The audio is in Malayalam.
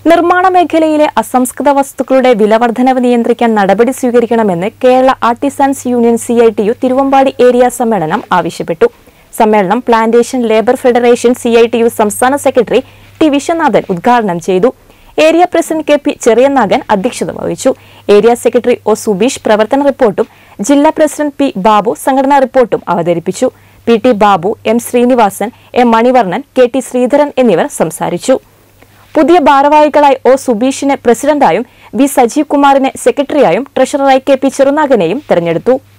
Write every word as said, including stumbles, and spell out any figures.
നിർമ്മാണ മേഖലയിലെ അസംസ്കൃത വസ്തുക്കളുടെ വിലവർദ്ധനവ് നിയന്ത്രിക്കാൻ നടപടി സ്വീകരിക്കണമെന്ന് Kerala artisans union C I T U Thiruvambady area സമ്മേളനം ആവശ്യപ്പെട്ടു. സമ്മേളനം plantation labour federation C I T U സംസ്ഥാന സെക്രട്ടറി ടി വിശ്വനാഥൻ ഉദ്ഘാടനം ചെയ്തു. Area president K P Cheriyanagan അധ്യക്ഷത വഹിച്ചു. ഏരിയ സെക്രട്ടറി ഒ സുബീഷ് പ്രവർത്തന റിപ്പോർട്ടും ജില്ലാ പ്രസിഡന്റ് പി ബാബു സംഘടനാ റിപ്പോർട്ടും അവതരിപ്പിച്ചു. P T Babu, M Srinivasan, M Manivarnan, K T Sreedharan എന്നിവർ സംസാരിച്ചു. പുതിയ ഭാരവാഹികളായി ഒ സുബീഷിനെ പ്രസിഡന്റായും വി സജീവ് കുമാറിനെ സെക്രട്ടറിയായും ട്രഷററായി കെ പി ചെറുനാഗനെയും തെരഞ്ഞെടുത്തു.